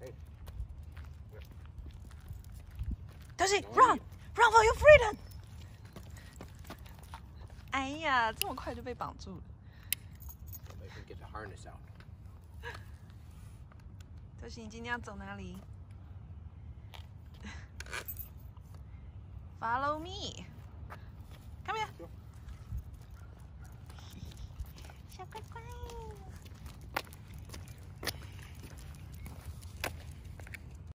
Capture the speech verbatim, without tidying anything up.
Hey. Toshi, run, run for your freedom！ 哎呀，这么快就被绑住了。 Get the harness out. Toshi，你今天要走哪里？Follow me.